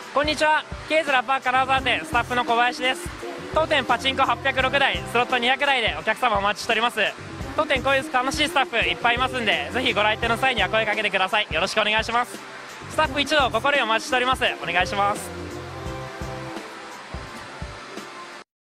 こんにちは。ケイズラパー金沢店スタッフの小林です。当店パチンコ806台、スロット200台でお客様お待ちしております。当店こういう楽しいスタッフいっぱいいますんで、ぜひご来店の際には声かけてください。よろしくお願いします。スタッフ一同心よりお待ちしております。お願いします。